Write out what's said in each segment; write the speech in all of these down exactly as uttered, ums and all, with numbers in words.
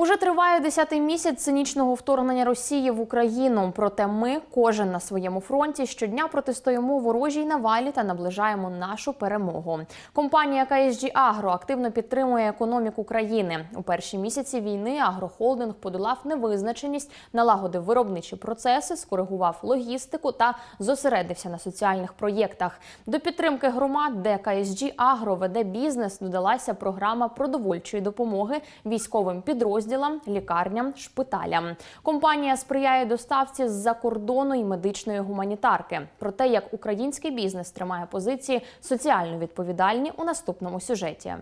Уже триває десятий місяць цинічного вторгнення Росії в Україну. Проте ми, кожен на своєму фронті, щодня протистоїмо ворожій навалі та наближаємо нашу перемогу. Компанія ка ес джі Агро активно підтримує економіку країни. У перші місяці війни агрохолдинг подолав невизначеність, налагодив виробничі процеси, скоригував логістику та зосередився на соціальних проєктах. До підтримки громад, де ка ес джі Агро веде бізнес, додалася програма продовольчої допомоги військовим підрозділам, лікарням, шпиталям. Компанія сприяє доставці з-за кордону і медичної гуманітарки. Про те, як український бізнес тримає позиції соціально відповідальні, у наступному сюжеті.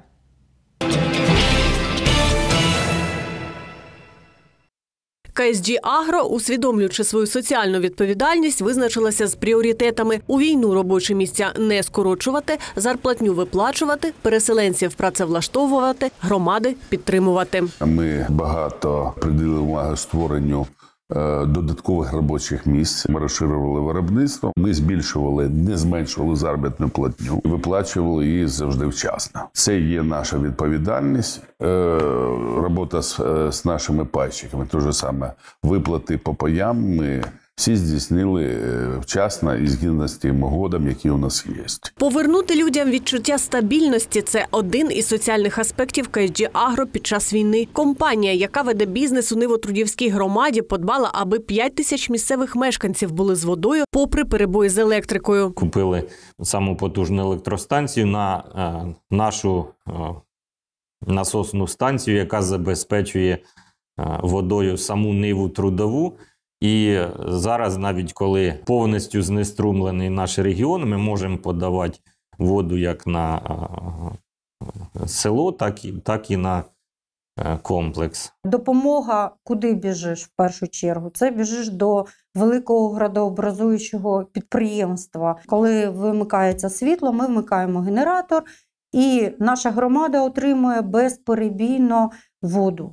ка ес джі Агро, усвідомлюючи свою соціальну відповідальність, визначилася з пріоритетами. У війну робочі місця не скорочувати, зарплатню виплачувати, переселенців працевлаштовувати, громади підтримувати. Ми багато приділили увагу створенню додаткових робочих місць. Ми розширювали виробництво, ми збільшували, не зменшували заробітну платню, виплачували її завжди вчасно. Це є наша відповідальність. Робота з, з нашими пайщиками, те ж саме виплати по паям ми всі здійснили вчасно і згідно з тим угодам, які у нас є. Повернути людям відчуття стабільності – це один із соціальних аспектів ка ес джі Агро під час війни. Компанія, яка веде бізнес у Нивотрудівській громаді, подбала, аби п'ять тисяч місцевих мешканців були з водою, попри перебої з електрикою. Купили саму потужну електростанцію на е, нашу е, насосну станцію, яка забезпечує е, водою саму Ниву Трудову. І зараз, навіть коли повністю знеструмлений наш регіон, ми можемо подавати воду як на село, так і, так і на комплекс. Допомога, куди біжиш в першу чергу? Це біжиш до великого градообразуючого підприємства. Коли вимикається світло, ми вмикаємо генератор, і наша громада отримує безперебійно воду.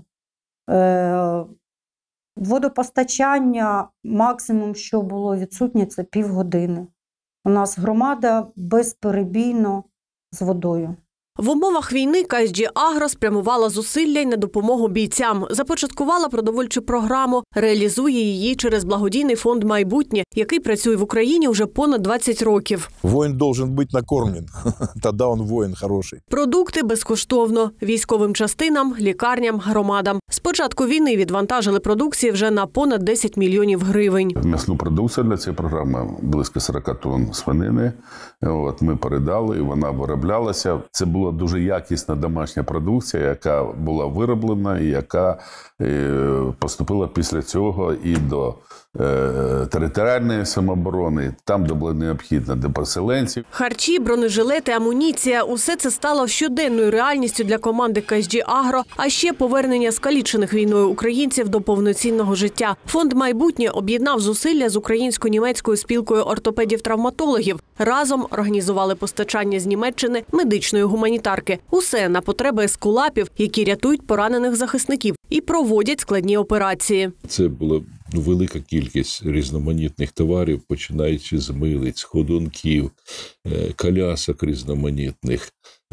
Водопостачання максимум, що було відсутнє, це півгодини. У нас громада безперебійно з водою. В умовах війни ка ес джі Агро спрямувала зусилля й на допомогу бійцям. Започаткувала продовольчу програму, реалізує її через благодійний фонд «Майбутнє», який працює в Україні вже понад двадцять років. Воїн должен бути накормлен, тоді він воїн хороший. Продукти безкоштовно. Військовим частинам, лікарням, громадам. З початку війни відвантажили продукції вже на понад десять мільйонів гривень. М'ясну продукцію для цієї програми близько сорок тонн свинини. От, ми передали, і вона вироблялася. Це було дуже якісна домашня продукція, яка була вироблена і яка е, поступила після цього і до е, територіальної самооборони, там, де було необхідно, для переселенців. Харчі, бронежилети, амуніція – усе це стало щоденною реальністю для команди ка ес джі Агро, а ще повернення скалічених війною українців до повноцінного життя. Фонд «Майбутнє» об'єднав зусилля з українсько-німецькою спілкою ортопедів-травматологів. Разом організували постачання з Німеччини медичної гуманітарки. Усе на потреби ескулапів, які рятують поранених захисників і проводять складні операції. Це була велика кількість різноманітних товарів, починаючи з милиць, ходунків, колясок різноманітних,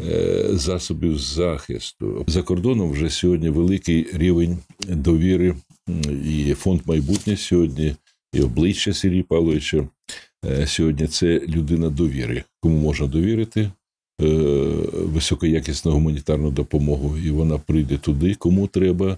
засобів захисту. За кордоном вже сьогодні великий рівень довіри, і фонд «Майбутнє» сьогодні, і обличчя Сергія Павловича сьогодні – це людина довіри. Кому можна довірити високоякісну гуманітарну допомогу, і вона прийде туди, кому треба,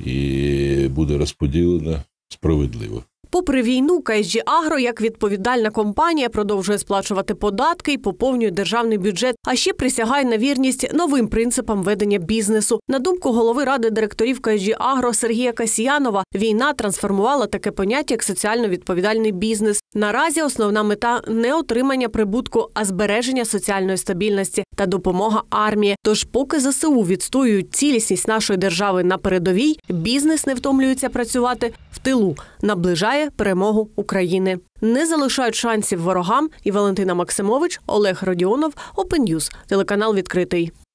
і буде розподілена справедливо. Попри війну, ка ес джі Агро, як відповідальна компанія, продовжує сплачувати податки і поповнює державний бюджет, а ще присягає на вірність новим принципам ведення бізнесу. На думку голови ради директорів ка ес джі Агро Сергія Касьянова, війна трансформувала таке поняття, як соціально відповідальний бізнес. Наразі основна мета – не отримання прибутку, а збереження соціальної стабільності та допомога армії. Тож поки зе се у відстоюють цілісність нашої держави на передовій, бізнес не втомлюється працювати в тилу, наближає перемогу України. Не залишають шансів ворогам. І Валентина Максимович, Олег Родіонов, Open News, телеканал «Відкритий».